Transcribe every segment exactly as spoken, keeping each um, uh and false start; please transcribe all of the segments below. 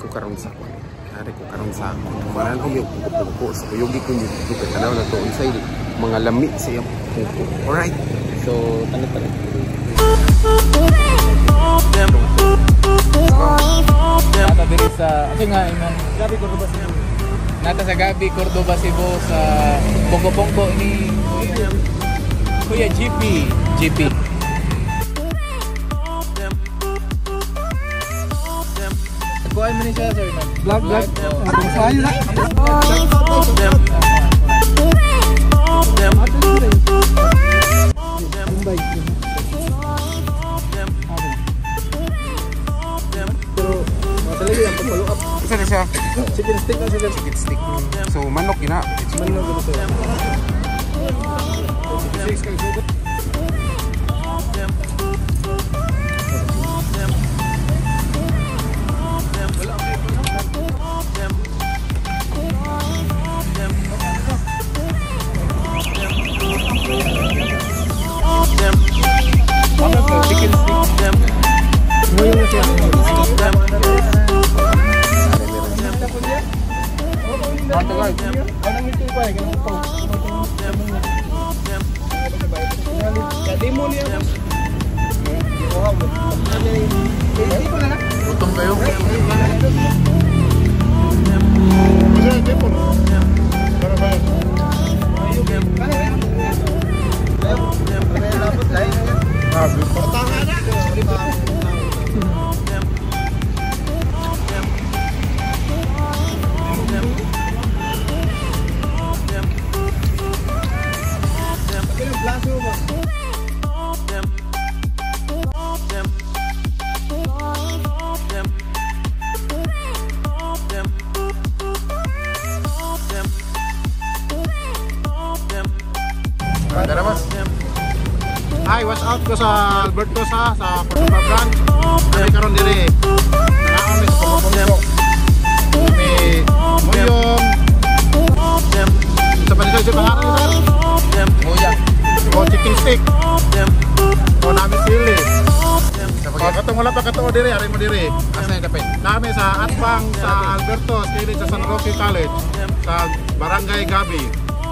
karon sa ko. Ari ko karon sa kumanan ko yung pungko sa kuyugi ko yung pungko tanaw na to unsay mga lami sa iyang pungko. Alright. So tanong-tanong. Nata diri sa ito nga imong Gabi Cordoba Cebu. Nata sa Gabi Cordoba Cebu sa pungko-pungko ni Kuya G P. G P. Kuhain mo ni siya, sir. Vlog, vlog. Saan yun na? Pero, matalagi ang pag-follow up. Isa na siya. Chicken stick na siya. Chicken stick. So manok yun na. Manok ito siya. Chicken stick kayo. Chicken stick. Ngayon na siya. Anong ito ba? Ganun po. Kadimo niya. Utong kayo. Hi, watch out ko sa Alberto sa sa Cordoba branch. Kami karon diri. Naon ni sa Pumpo. May Muyong. Sa panisay sa pangalan ni sir? Muya. O chicken stick. O namin sili. O katong wala pa katong diri, ari mo diri. Asa yung dapat? Kami sa Atbang sa Alberto, skili sa San Roque College sa Barangay Gabi.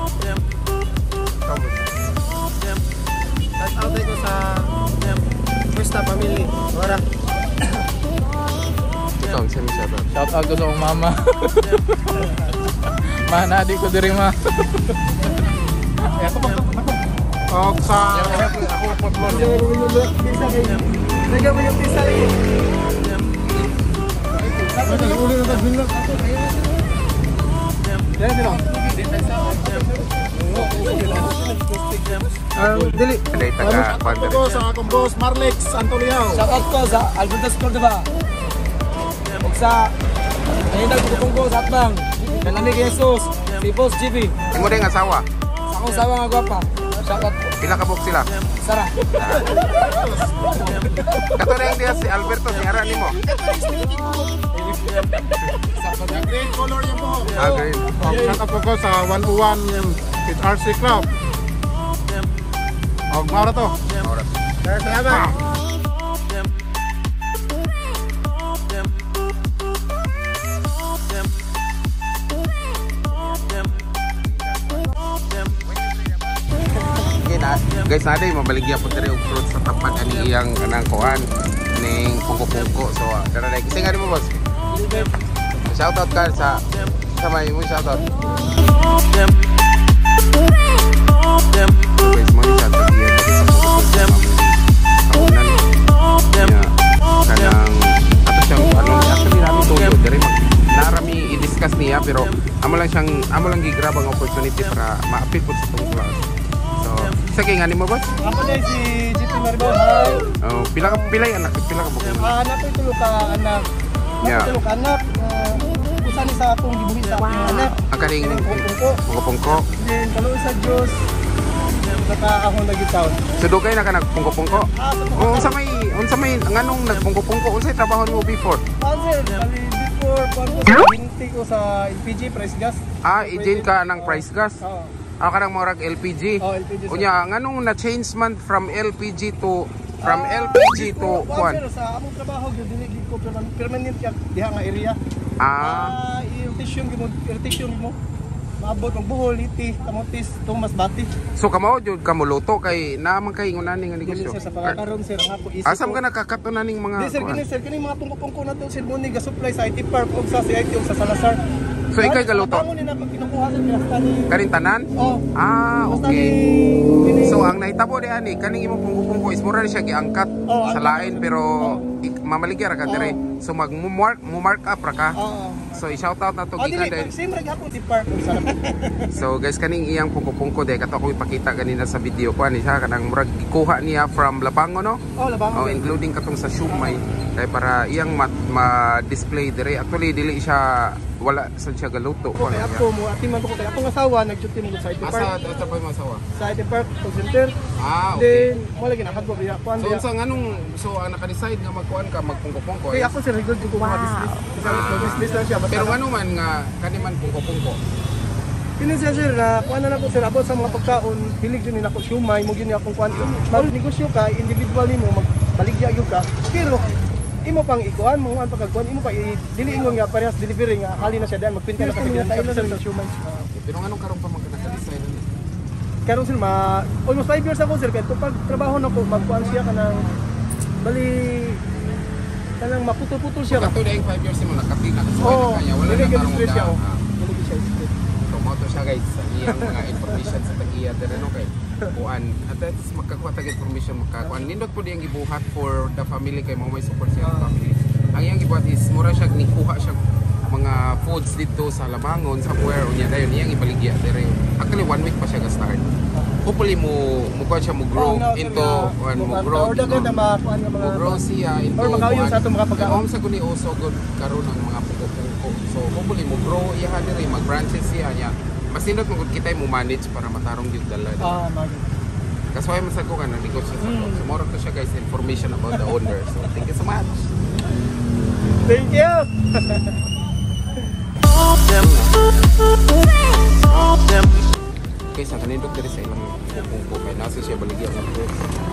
Shout out ko sa Krista family. Ora. Ikaw, sino siya ba? Shout out ko sa akong mama. Manadi ko diri ma. Ako ba? O sa ako potlo niya. Pisa kayo. Nagay mo yung pisa eh. Ako na uli na tas bilang ako. Yan sila. Um, dili. Aday taga Ano ko sa akong boss Marlex Antoliao. Shout out ko sa Alberto Cordoba. Ug sa Ayun ko ko sa Atbang. Kanami kay Jesus, si Boss G B. Imo din asawa. Sa akong sawa nga gwapa. Shout out. Pila ka buok sila? Sara. Kato na yung diya si Alberto, si Ara nimo. Sa green color yung po. Ah, green. Shout out ko sa one oh one with R C Club. Og mara to. Ora. Salamat. Guys, ada yung mabaligya po tayo yung fruit sa tapat ani iyang kanang kuhan ning pungko-pungko. So, dara na kising ano mo boss? Shoutout ka sa sa may mo shoutout. Guys, mo ni shoutout diya sa kaunan niya kanang ato siyang ano actually namin tuyo diri mag narami i-discuss niya pero amo lang siyang amo lang gigrab ang opportunity para ma-appeal po sa tong class. So, sa kay ngani mo boss? Ako na si G P Maribel. Hi. Oh, pila ka pila anak, pila ka bukod. Ah, anak ko tulo ka anak. Yeah. Tulo ka anak. Usa ni sa atong gibuhi sa akong anak. Ang kaning Pungko. pungko-pungko. Then kalo sa Dios. Nakaahon lagi taon. So dugay na ka nagpungko-pungko. Ah, sa Oh, unsa may unsa may nganong nagpungko-pungko unsay trabaho mo before? Answer, bali before kung ko sa binti ko sa L P G price gas. Ah, agent ka ng price gas. Oo. Ah, kanang murag L P G. Oh, L P G. sir. Unya nganong na change man from L P G to from Ah, L P G to before, kuan. sir, sa among trabaho gyud dili gid ko perman- permanent kay diha nga area. Ah, Ah, irritation mo, irritation mo. Maabot ng buhol, iti, kamutis, tumas, bati. so kamo jud kamo luto kay naman kay ngunaning nga Dili negosyo. sir sa pagkakaroon sir nga po isip. Asam ka nakakato na ning mga Di sir, kuan? kini sir, kini mga pungko-pungko na to sir mo ni ga-supply sa I T Park ug sa C I T ug sa Salazar. So, ikay galuto? Bangon ni na pag kinukuha sa pinasta ni. Kaning tanan? Oh. Ah, Basta okay. ni- kini- So ang nahitabo di ani kaning imong pungko-pungko is mura ni siya giangkat Oh, sa ang- lain pero ik- mamaligya ra ka dire. So mag mark mo mark up ra ka. Oo. So i-shout out na to Ah, gikan dili, dahil. same ra gyapon ti Park ug sa. So guys kaning iyang pungko-pungko dahil kato ko ipakita kanina sa video ko ani siya kanang murag gikuha niya from Labango no. Oh, labang. Oh, including katong sa Shumay kay para iyang ma-display dire. Actually dili siya wala sa siya galuto. Ko kay ako mo ati man ko kay akong asawa nag-duty mo sa I T Park. Asa asa pa mo asawa? Sa I T Park call center. Ah, okay. Then mo lagi nakadto biya kuan So biya. unsa nganong so ang naka-decide nga magkuan ka magpungko-pungko? Kay is- ako sir rigid ko mga business. Kasi wow. business lang siya basta. Pero ano man nga kaniman pungko-pungko. Kini siya sir na kuan na nako sir abot sa mga pagkaon hilig din nako siumay mo gini akong kuan. Mag negosyo ka individual mo magbaligya gyud ka. Pero imo pang ikuan mo ang pagkakuan imo pa i- dili ingon nga parehas delivery nga hali na siya dan magpinta na kasi pinasa sir sa siumay. Pero nganong karon pa man ka naka-decide ano? Karon sir ma almost five years ako sir kay pag trabaho nako magkuan siya kanang bali kanang maputol-putol siya ba. Kato dahil five years mo nakati nakasuway Oh, na kanya wala dili na gyud tarong stress siya. da. oh. Dili gyud siya stress. Promoto siya guys sa iyang mga information sa tagiya dire no kay kuan at least makakuha tag information makakuan nindot po diyang gibuhat for the family kay mo may support siya sa family. Ang iyang gibuhat is mura siya nikuha siya mga foods dito sa Labangon sa where unya dayon iyang ibaligya dire. Actually one week pa siya ga-start. Hopefully mo mo kuan siya mo grow Oh, no, sir, into nga, kuan mo mukhang grow order ka na makuan nga mga mo grow siya into or makauyon sa atong mga pagkaon. Kung sa kuni uso good karon ang mga puko-puko. So hopefully mo grow iya dire mag branches siya niya. Masindot mo gud kita mo manage para matarong gyud dala. Ah, mag. Kasway man sa ko ka negosyo sa Mm. ko. So more to siya guys information about the owner. So thank you so much. Thank you. Okay, sa kanindot diri sa ilang pungko kay nasa siya baligya sa